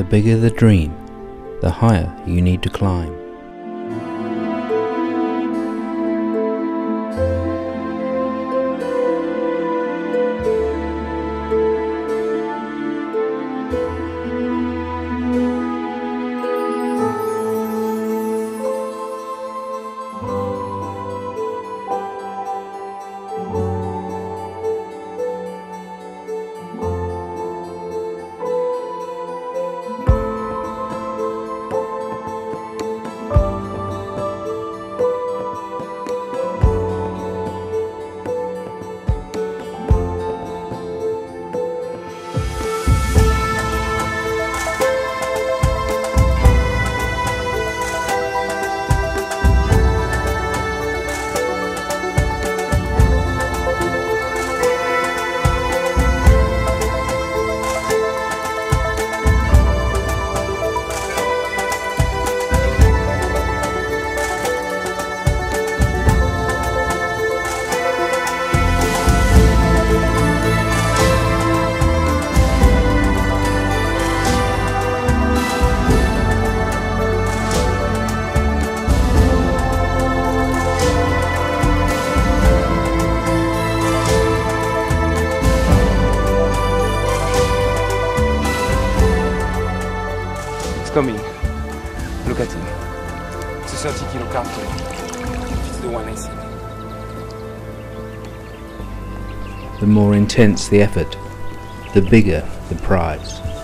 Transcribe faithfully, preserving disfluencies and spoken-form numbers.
bigger the dream, the higher you need to climb. Coming. Look at him. It's a thirty kilo carp today. It's the one I see. The more intense the effort, the bigger the prize.